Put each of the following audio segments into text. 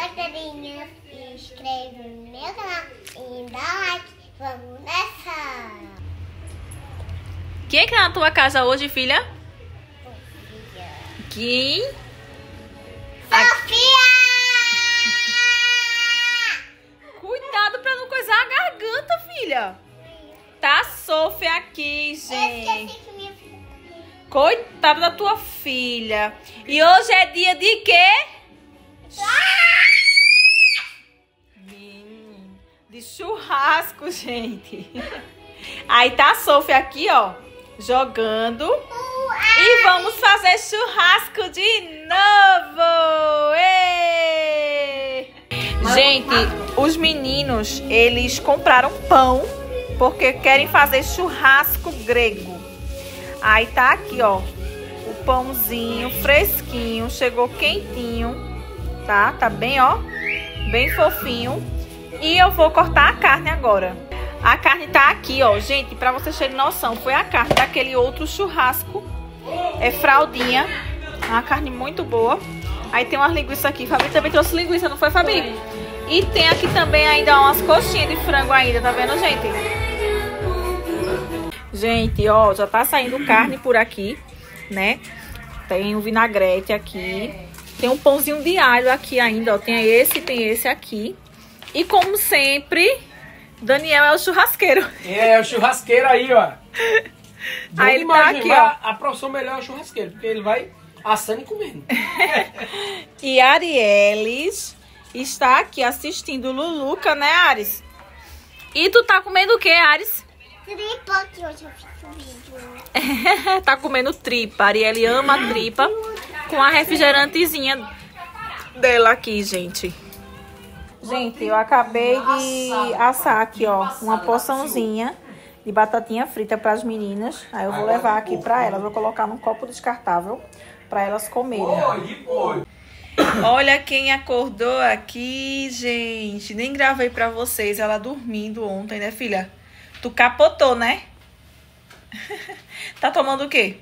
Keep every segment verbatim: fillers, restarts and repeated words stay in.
gostaria, se inscreve no meu canal e dá like. Vamos nessa! Quem é que tá na tua casa hoje, filha? Sofia! Quem? Sofia! Cuidado pra não coisar a garganta, filha. Tá a Sofia aqui, gente. que minha filha tá aqui. Coitada da tua filha. E hoje é dia de quê? Hum, de churrasco, gente. Aí tá a Sofia aqui, ó, jogando. E vamos fazer churrasco de novo. Ê! Gente, os meninos, eles compraram pão porque querem fazer churrasco grego. Aí tá aqui, ó, o pãozinho fresquinho, chegou quentinho, tá? Tá bem, ó, bem fofinho. E eu vou cortar a carne agora. A carne tá aqui, ó, gente, pra vocês terem noção, foi a carne daquele outro churrasco. É fraldinha, uma carne muito boa. Aí tem umas linguiças aqui, Fabi também trouxe linguiça, não foi, Fabi? E tem aqui também ainda umas coxinhas de frango ainda, tá vendo, gente? Gente, ó, já tá saindo carne por aqui, né? Tem o vinagrete aqui. Tem um pãozinho de alho aqui ainda, ó. Tem esse, tem esse aqui. E como sempre, Daniel é o churrasqueiro. É, o churrasqueiro aí, ó. Aí ele tá aqui, ó. A profissão melhor é o churrasqueiro, porque ele vai assando e comendo. E Arielis está aqui assistindo Luluca, né, Ares? E tu tá comendo o que, Ares? Tripa, que hoje eu fiz um vídeo. Tá comendo tripa. Arielle ama a tripa com a refrigerantezinha dela aqui, gente. Gente, eu acabei de assar aqui, ó, uma porçãozinha de batatinha frita para as meninas. Aí eu vou levar aqui para elas. Vou colocar num copo descartável para elas comerem. Olha quem acordou aqui, gente. Nem gravei para vocês ela dormindo ontem, né, filha? Tu capotou, né? Tá tomando o quê?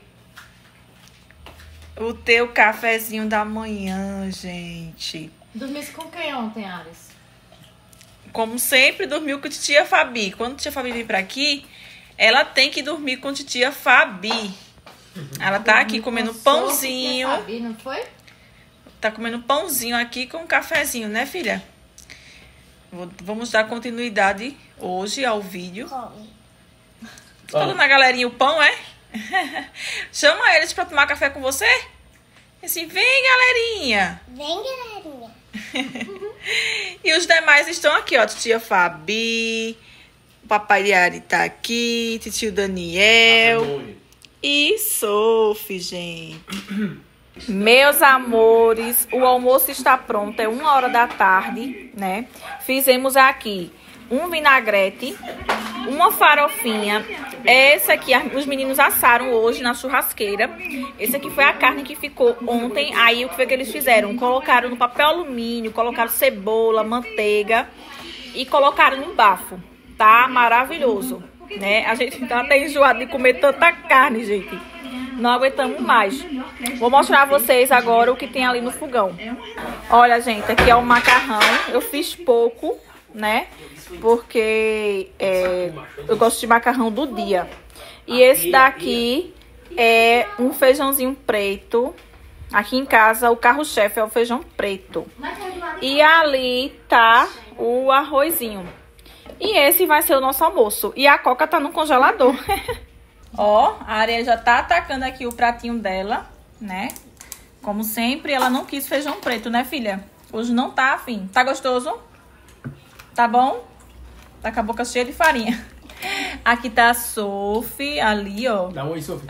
O teu cafezinho da manhã, gente. Dormisse com quem ontem, Ares? Como sempre, dormiu com titia Fabi. Quando titia Fabi vir pra aqui, ela tem que dormir com titia Fabi. Ela tá aqui comendo pãozinho. Fabi, não foi? Tá comendo pãozinho aqui com um cafezinho, né, filha? Vamos dar continuidade hoje ao vídeo. Tá falando na galerinha o pão, é? Chama eles pra tomar café com você? Assim, vem, galerinha. Vem, galerinha. E os demais estão aqui, ó. Titia Fabi, o papai de Ari tá aqui, tio Daniel e Sophie, gente. Meus amores, o almoço está pronto, é uma hora da tarde, né? Fizemos aqui um vinagrete, uma farofinha. Essa aqui, os meninos assaram hoje na churrasqueira. Esse aqui foi a carne que ficou ontem. Aí o que foi que eles fizeram? Colocaram no papel alumínio, colocaram cebola, manteiga e colocaram no bafo. Tá maravilhoso, né? A gente tá até enjoado de comer tanta carne, gente. Não aguentamos mais. Vou mostrar a vocês agora o que tem ali no fogão. Olha, gente, aqui é o macarrão. Eu fiz pouco, né? Porque é, eu gosto de macarrão do dia. E esse daqui é um feijãozinho preto. Aqui em casa o carro-chefe é o feijão preto. E ali tá o arrozinho. E esse vai ser o nosso almoço. E a Coca tá no congelador. Ó, a Arielle já tá atacando aqui o pratinho dela, né? Como sempre, ela não quis feijão preto, né, filha? Hoje não tá afim. Tá gostoso? Tá bom? Tá com a boca cheia de farinha. Aqui tá a Sophie, ali, ó. Dá um oi, Sophie.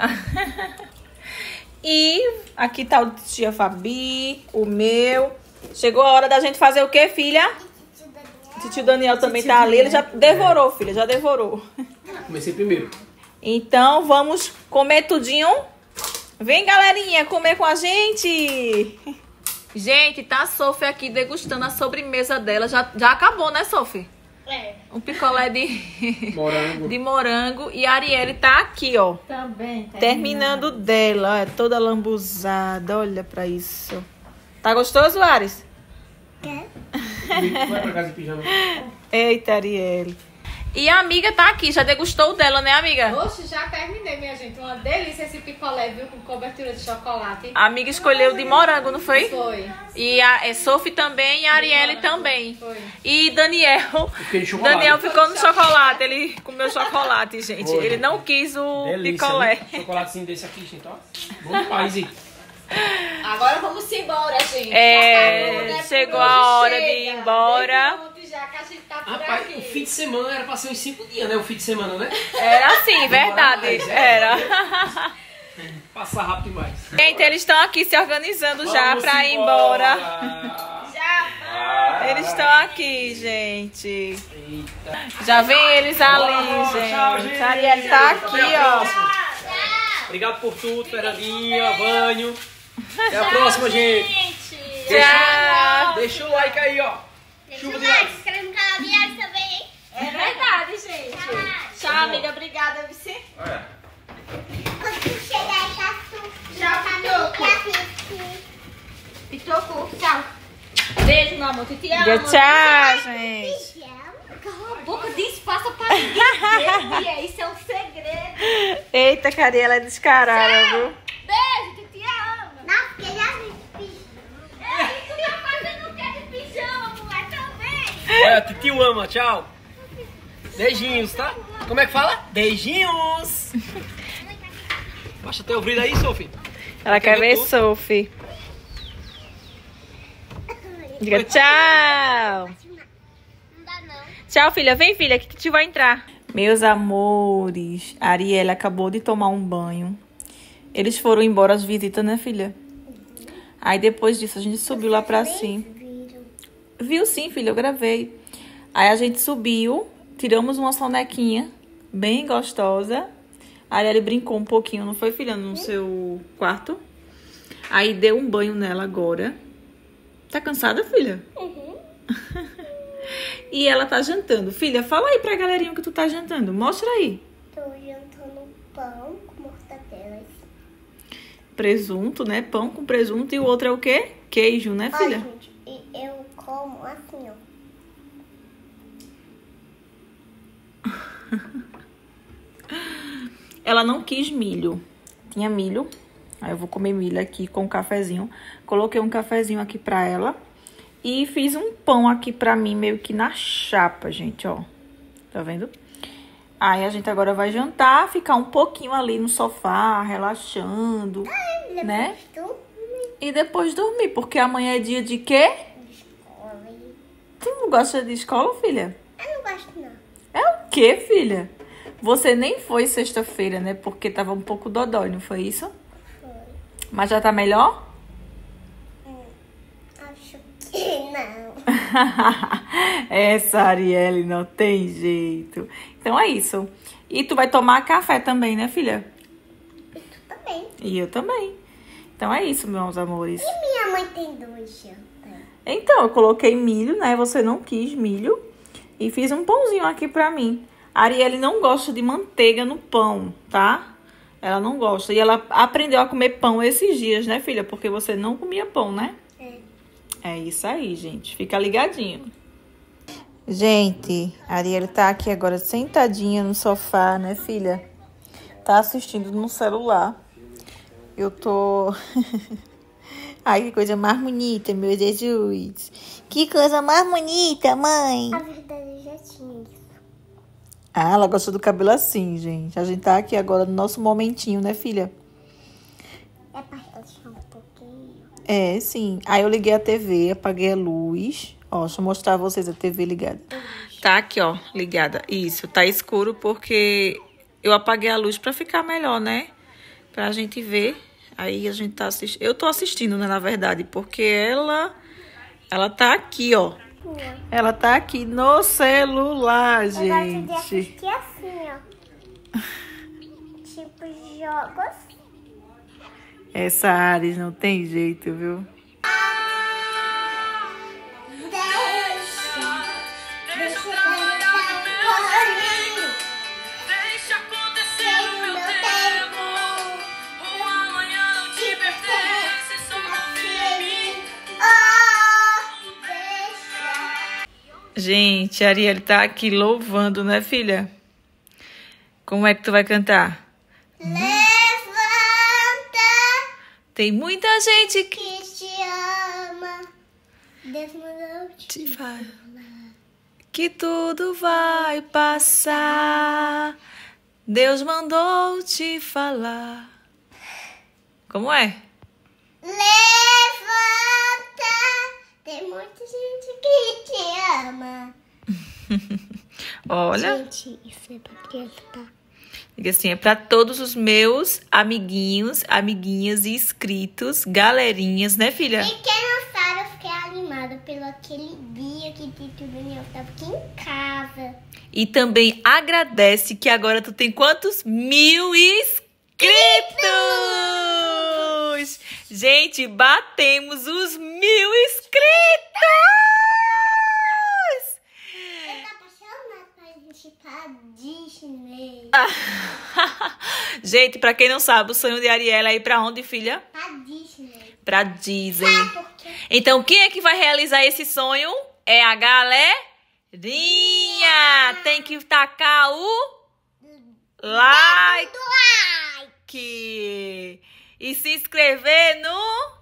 E aqui tá o tia Fabi, o meu. Chegou a hora da gente fazer o quê, filha? O tio Daniel também tá ali. Ele já devorou, filha, já devorou. Comecei primeiro. Então, vamos comer tudinho. Vem, galerinha, comer com a gente. Gente, tá a Sophie aqui degustando a sobremesa dela. Já, já acabou, né, Sophie? É. Um picolé de Morango. de morango. E a Arielle tá aqui, ó. Também. Terminando dela. É toda lambuzada. Olha pra isso. Tá gostoso, Ares? Quer? Vai pra casa de pijama. Eita, Arielle. E a amiga tá aqui, já degustou dela, né, amiga? Oxe, já terminei, minha gente. Uma delícia esse picolé, viu? Com cobertura de chocolate. A amiga escolheu de morango, não foi? Foi. E a é, Sophie também e a Arielle também. Foi. E Daniel. fiquei de chocolate. Daniel ficou no chocolate. Ele comeu chocolate, gente. Foi. Ele não quis o Delícia, picolé. né? Chocolatezinho desse aqui, gente, ó. Bom demais, hein? Agora vamos embora, gente. É, Já acabou, né? chegou Por hoje a hora chega. de ir embora. Desde ontem já que a gente tá por Rapaz, aqui. o fim de semana era pra ser uns cinco dias, né? O fim de semana, né? Era assim, verdade. mais, é. Era. Passar rápido demais. Gente, eles estão aqui se organizando já Vamos pra ir embora. Já Eles estão aqui, gente. Eita. Já vem eles ali, Bora, gente. tchau, gente. A Arielle tá aqui, Até a ó. próxima. Obrigado por tudo, Fernandinha, Vânio. Até a próxima, gente. Tchau. Deixa o like aí, ó. Chuva de like. Se inscreve no canal de Arielle também, hein? É verdade, gente. Tchau, amiga. Obrigada, Vici. Quando tu chegar aí, tá su- Tchau, Pitoco. Pitoco, tchau. Beijo, meu amor. Te amo. Diga tchau, gente. Cala a boca, diz, passa pra ninguém ver, Bia. Isso é um segredo. Eita, Cari, ela é descarada, viu? Beijo, que te amo. Não, porque já vi pijama. Ei, tu tá fazendo o que de pijama, mulher, também? Olha, titio ama, tchau. Beijinhos, tá? Como é que fala? Beijinhos. Baixa teu brilho aí, Sophie. Ela quer ver tu? Sophie. Diga tchau. Não dá, não. Tchau, filha. Vem, filha, que tio vai entrar. Meus amores, a Arielle acabou de tomar um banho. Eles foram embora às visitas, né, filha? Aí depois disso a gente subiu lá pra cima. Viram. Viu sim, filha, eu gravei. Aí a gente subiu, tiramos uma sonequinha bem gostosa. A Arielle brincou um pouquinho, não foi, filha, no seu quarto? Aí deu um banho nela agora. Tá cansada, filha? Uhum. E ela tá jantando. Filha, fala aí pra galerinha o que tu tá jantando. Mostra aí. Tô jantando pão com mortadelas. Presunto, né? Pão com presunto. E o outro é o quê? Queijo, né, Olha, filha? gente, e eu como assim, ó. Ela não quis milho. Tinha milho. Aí eu vou comer milho aqui com um cafezinho. Coloquei um cafezinho aqui pra ela. E fiz um pão aqui pra mim, meio que na chapa, gente, ó. Tá vendo? Aí a gente agora vai jantar, ficar um pouquinho ali no sofá, relaxando, né? Tu E depois dormir, porque amanhã é dia de quê? escola. Tu não gosta de escola, filha? Eu não gosto, não. É o quê, filha? Você nem foi sexta-feira, né? Porque tava um pouco dodói, não foi isso? Foi. Mas já tá melhor? Hum, acho que não. Essa Arielle não tem jeito. Então é isso. E tu vai tomar café também, né, filha? E tu também. E eu também. Então é isso, meus amores. E minha mãe tem dois jantas. Então, eu coloquei milho, né? Você não quis milho. E fiz um pãozinho aqui pra mim. A Arielle não gosta de manteiga no pão, tá? Ela não gosta. E ela aprendeu a comer pão esses dias, né, filha? Porque você não comia pão, né? É. É isso aí, gente. Fica ligadinho. Gente, a Arielle tá aqui agora sentadinha no sofá, né, filha? Tá assistindo no celular. Eu tô... Ai, que coisa mais bonita, meu Jesus. Que coisa mais bonita, mãe. A verdade eu já tinha isso. Ah, ela gosta do cabelo assim, gente. A gente tá aqui agora no nosso momentinho, né, filha? É pra relaxar um pouquinho. É, sim. Aí eu liguei a T V, apaguei a luz. Ó, deixa eu mostrar a vocês a T V ligada. Tá aqui, ó, ligada. Isso, tá escuro porque eu apaguei a luz pra ficar melhor, né? Pra gente ver. Aí a gente tá assistindo. Eu tô assistindo, né, na verdade, porque ela... Ela tá aqui, ó. Ela tá aqui no celular, Eu gosto de gente. assistir assim, ó. Tipo jogos. Essa Ares não tem jeito, viu? Deixa. Deixa eu cantar um corinho. Deixa acontecer Sem o o meu meu tempo. tempo. O amanhã não te pertence, só confia em mim. Oh, deixa. Gente, a Arielle tá aqui louvando, né, filha? Como é que tu vai cantar? Levanta, Tem muita gente que que te ama. Deus mandou te te fala que tudo vai passar. Deus mandou te falar. Como é? Levanta, tem muita gente que te ama. Olha, Gente, isso é pra criança, tá? diga assim, é para todos os meus amiguinhos, amiguinhas e inscritos, galerinhas, né, filha? E quem não sabe, eu fiquei animada pelo aquele dia que Tito Daniel tava aqui em casa. E também agradece que agora tu tem quantos? Mil inscritos! Gente, batemos os mil inscritos! Eu tô apaixonada pra gente ir pra Disney. Gente, pra quem não sabe, o sonho de Arielle é ir pra onde, filha? Pra Disney. Pra Disney. Sabe por quê? Então, quem é que vai realizar esse sonho? É a galerinha. Tem que tacar o like. Do like. E se inscrever no...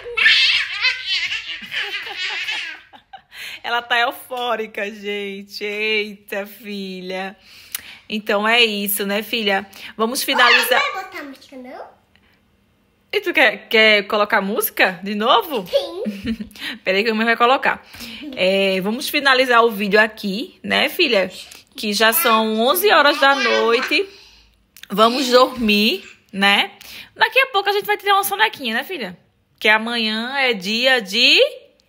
Ela tá eufórica, gente. Eita, filha. Então é isso, né, filha? Vamos finalizar. Não vai botar música, não? E tu quer, quer colocar música de novo? Sim. Peraí que a mãe vai colocar. É, vamos finalizar o vídeo aqui, né, filha? Que já são onze horas da noite. Vamos dormir, né? Daqui a pouco a gente vai tirar uma sonequinha, né, filha? Que amanhã é dia de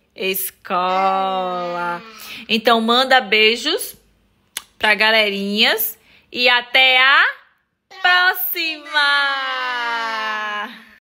escola. Então, manda beijos pra galerinhas. E até a